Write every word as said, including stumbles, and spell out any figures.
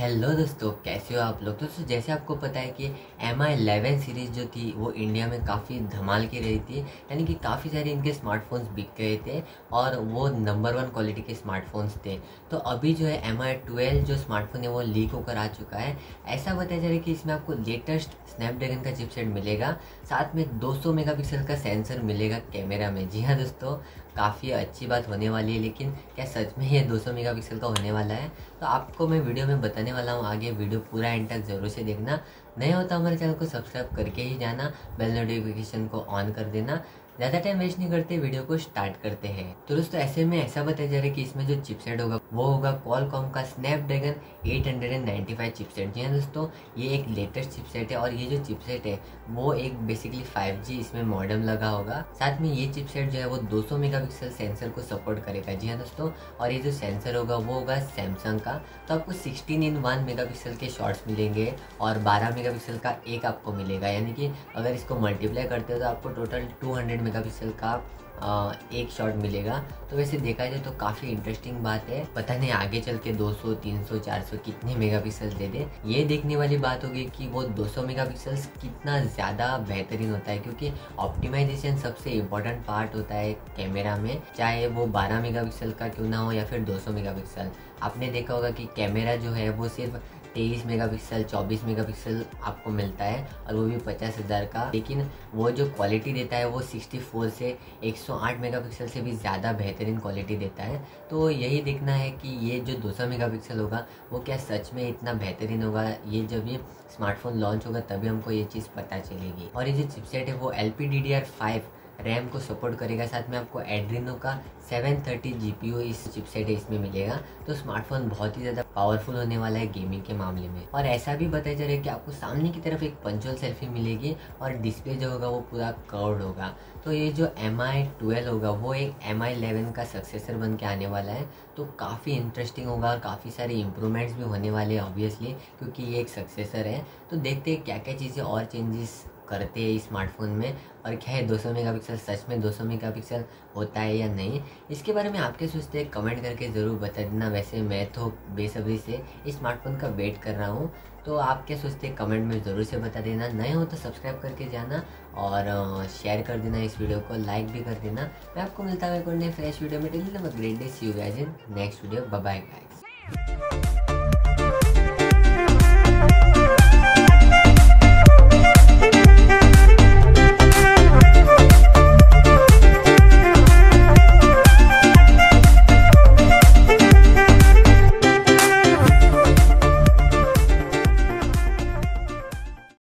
Hello दोस्तों, कैसे हो आप लोग। दोस्तों जैसे आपको पता है कि एम आई इलेवन सीरीज़ जो थी वो इंडिया में काफ़ी धमाल की रही थी, यानी कि काफ़ी सारे इनके स्मार्टफोन्स बिक गए थे और वो नंबर वन क्वालिटी के स्मार्टफोन्स थे। तो अभी जो है एम आई ट्वेल्व जो स्मार्टफोन है वो लीक होकर आ चुका है। ऐसा बताया जा रहा है कि इसमें आपको लेटेस्ट स्नैपड्रैगन का चिपसेट मिलेगा, साथ में दो सौ मेगापिक्सल का सेंसर मिलेगा कैमरा में। जी हाँ दोस्तों, काफ़ी अच्छी बात होने वाली है, लेकिन क्या सच में ये दो सौ मेगापिक्सल का होने वाला है? तो आपको मैं वीडियो में बताने वाला हूँ, आगे वीडियो पूरा एंड तक ज़रूर से देखना। नए होता हमारे चैनल को सब्सक्राइब करके ही जाना, बेल नोटिफिकेशन को ऑन कर देना। ज़्यादा टाइम वेस्ट नहीं करते, वीडियो को स्टार्ट करते हैं। तो दोस्तों ऐसे में ऐसा बताया जा रहा है कि इसमें जो चिपसेट होगा वो होगा क्वालकॉम का Snapdragon eight ninety five chipset. जी हाँ दोस्तों, ये एक लेटेस्ट चिपसेट है और ये जो चिपसेट है वो एक बेसिकली फाइव जी इसमें मॉडेम लगा होगा। साथ में ये चिपसेट जो है वो दो सौ मेगापिक्सल सेंसर को सपोर्ट करेगा। जी हाँ दोस्तों, और ये जो सेंसर होगा वो होगा सैमसंग का। तो आपको सिक्सटीन इन वन मेगापिक्सल के शॉट्स मिलेंगे और बारह मेगापिक्सल का एक आपको मिलेगा, यानी कि अगर इसको मल्टीप्लाई करते हो तो आपको टोटल टू हंड्रेड मेगापिक्सल का आ, एक शॉट मिलेगा। तो वैसे देखा जाए तो काफ़ी इंटरेस्टिंग बात है। पता नहीं आगे चल के दो सौ, तीन सौ, चार सौ कितने मेगापिक्सल दे दे। ये देखने वाली बात होगी कि वो दो सौ मेगापिक्सल कितना ज़्यादा बेहतरीन होता है, क्योंकि ऑप्टिमाइजेशन सबसे इम्पोर्टेंट पार्ट होता है कैमरा में, चाहे वो बारह मेगापिक्सल का क्यों ना हो या फिर दो सौ मेगापिक्सल। आपने देखा होगा कि कैमरा जो है वो सिर्फ तेईस मेगापिक्सल, चौबीस मेगापिक्सल आपको मिलता है और वो भी पचास हज़ार का, लेकिन वो जो क्वालिटी देता है वो चौंसठ से एक सौ आठ मेगापिक्सल से भी ज़्यादा बेहतरीन क्वालिटी देता है। तो यही देखना है कि ये जो दो सौ मेगापिक्सल होगा वो क्या सच में इतना बेहतरीन होगा। ये जब ये स्मार्टफोन लॉन्च होगा तभी हमको ये चीज़ पता चलेगी। और ये जो चिपसेट है वो L P D D R five RAM को सपोर्ट करेगा। साथ में आपको एड्रीनो का सेवन थर्टी जीपीयू इस चिपसेट है इसमें मिलेगा। तो स्मार्टफोन बहुत ही ज़्यादा पावरफुल होने वाला है गेमिंग के मामले में। और ऐसा भी बताया जा रहा है कि आपको सामने की तरफ एक पंचोल सेल्फी मिलेगी और डिस्प्ले जो होगा वो पूरा कर्व्ड होगा। तो ये जो एम आई ट्वेल्व होगा वो एक एम आई इलेवन का सक्सेसर बन के आने वाला है। तो काफ़ी इंटरेस्टिंग होगा और काफ़ी सारे इंप्रूवमेंट्स भी होने वाले हैं ऑब्वियसली, क्योंकि ये एक सक्सेसर है। तो देखते हैं क्या क्या चीज़ें और चेंजेस करते हैं इस स्मार्टफोन में, और क्या है दो सौ मेगापिक्सल सच में दो सौ मेगापिक्सल होता है या नहीं। इसके बारे में आप क्या सोचते हैं कमेंट करके ज़रूर बता देना। वैसे मैं तो बेसब्री से इस स्मार्टफोन का वेट कर रहा हूँ। तो आप क्या सोचते हैं कमेंट में ज़रूर से बता देना। नए हो तो सब्सक्राइब करके जाना और शेयर कर देना, इस वीडियो को लाइक भी कर देना। मैं आपको मिलता हूँ एक और नए फ्रेश वीडियो में। Till then have a great day, see you guys in next video. Bye bye guys.